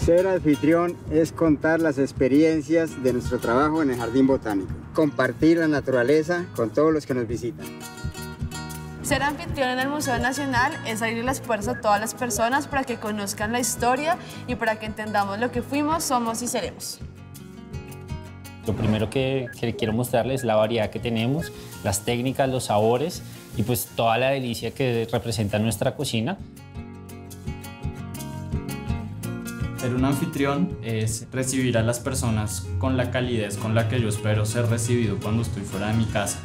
Ser anfitrión es contar las experiencias de nuestro trabajo en el Jardín Botánico, compartir la naturaleza con todos los que nos visitan. Ser anfitrión en el Museo Nacional es abrir las puertas a todas las personas para que conozcan la historia y para que entendamos lo que fuimos, somos y seremos. Lo primero que quiero mostrarles es la variedad que tenemos, las técnicas, los sabores y pues toda la delicia que representa nuestra cocina. Ser un anfitrión es recibir a las personas con la calidez con la que yo espero ser recibido cuando estoy fuera de mi casa.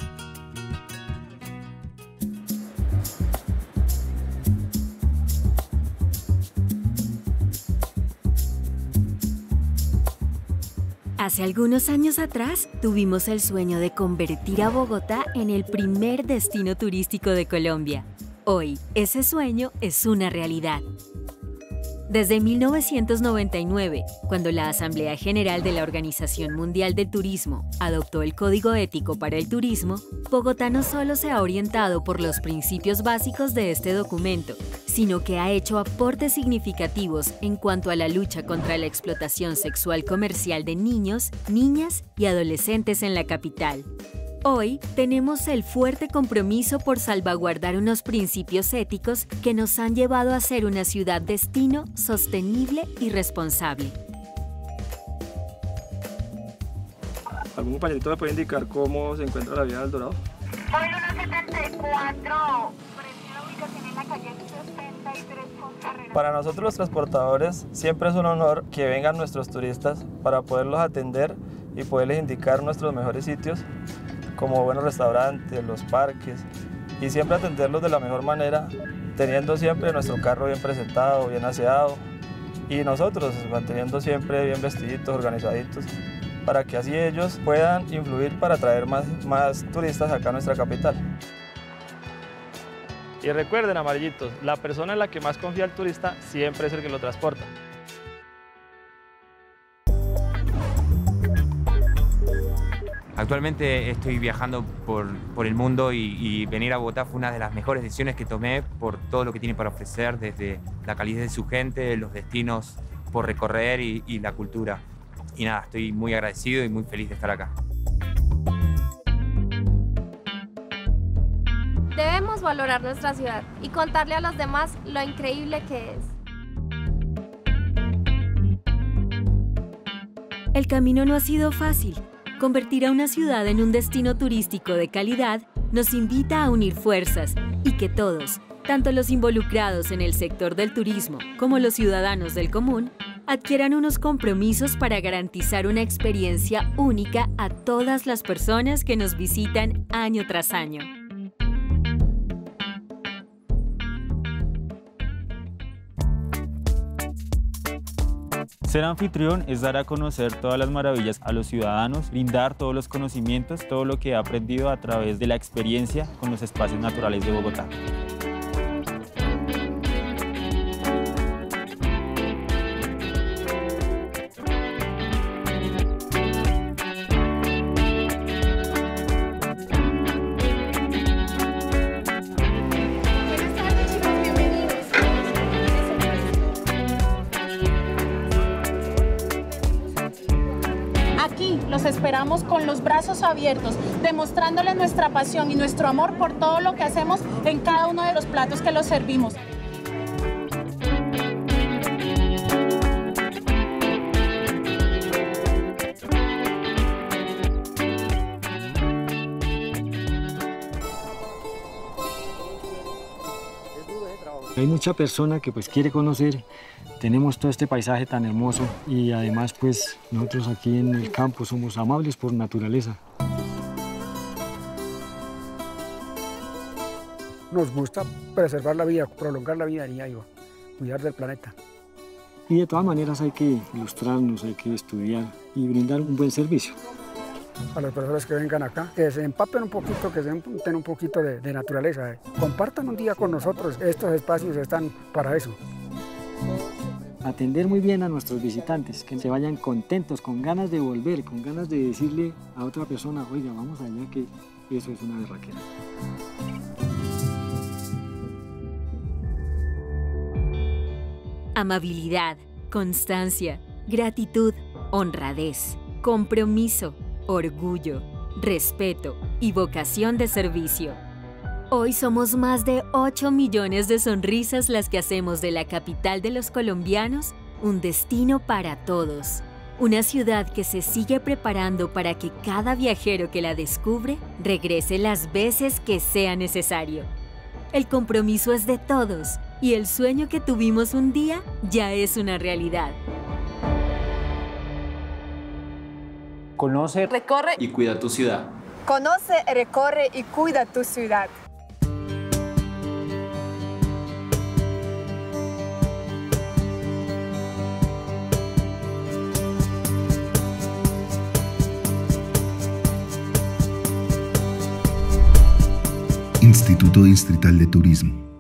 Hace algunos años atrás, tuvimos el sueño de convertir a Bogotá en el primer destino turístico de Colombia. Hoy, ese sueño es una realidad. Desde 1999, cuando la Asamblea General de la Organización Mundial del Turismo adoptó el Código Ético para el Turismo, Bogotá no solo se ha orientado por los principios básicos de este documento, sino que ha hecho aportes significativos en cuanto a la lucha contra la explotación sexual comercial de niños, niñas y adolescentes en la capital. Hoy tenemos el fuerte compromiso por salvaguardar unos principios éticos que nos han llevado a ser una ciudad destino sostenible y responsable. ¿Algún compañerito me puede indicar cómo se encuentra la vía del Dorado? Hoy 174, frente a la ubicación en la calle 73 con carrera. Para nosotros los transportadores siempre es un honor que vengan nuestros turistas para poderlos atender y poderles indicar nuestros mejores sitios, como buenos restaurantes, los parques, y siempre atenderlos de la mejor manera, teniendo siempre nuestro carro bien presentado, bien aseado, y nosotros manteniendo siempre bien vestiditos, organizaditos, para que así ellos puedan influir para traer más turistas acá a nuestra capital. Y recuerden, amarillitos, la persona en la que más confía el turista siempre es el que lo transporta. Actualmente estoy viajando por el mundo y venir a Bogotá fue una de las mejores decisiones que tomé por todo lo que tiene para ofrecer, desde la calidez de su gente, los destinos por recorrer y la cultura. Y nada, estoy muy agradecido y muy feliz de estar acá. Debemos valorar nuestra ciudad y contarle a los demás lo increíble que es. El camino no ha sido fácil. Convertir a una ciudad en un destino turístico de calidad nos invita a unir fuerzas y que todos, tanto los involucrados en el sector del turismo como los ciudadanos del común, adquieran unos compromisos para garantizar una experiencia única a todas las personas que nos visitan año tras año. Ser anfitrión es dar a conocer todas las maravillas a los ciudadanos, brindar todos los conocimientos, todo lo que he aprendido a través de la experiencia con los espacios naturales de Bogotá. Los esperamos con los brazos abiertos, demostrándoles nuestra pasión y nuestro amor por todo lo que hacemos en cada uno de los platos que los servimos. Hay mucha persona que pues quiere conocer, tenemos todo este paisaje tan hermoso y además pues nosotros aquí en el campo somos amables por naturaleza. Nos gusta preservar la vida, prolongar la vida, diría yo, cuidar del planeta. Y de todas maneras hay que ilustrarnos, hay que estudiar y brindar un buen servicio. A las personas que vengan acá, que se empapen un poquito, que se empapen un poquito de naturaleza. Compartan un día con nosotros, estos espacios están para eso. Atender muy bien a nuestros visitantes, que se vayan contentos, con ganas de volver, con ganas de decirle a otra persona, oiga, vamos allá, que eso es una berraquera. Amabilidad, constancia, gratitud, honradez, compromiso, orgullo, respeto y vocación de servicio. Hoy somos más de 8 millones de sonrisas las que hacemos de la capital de los colombianos un destino para todos. Una ciudad que se sigue preparando para que cada viajero que la descubre regrese las veces que sea necesario. El compromiso es de todos y el sueño que tuvimos un día ya es una realidad. Conoce, recorre y cuida tu ciudad. Conoce, recorre y cuida tu ciudad. Instituto Distrital de Turismo.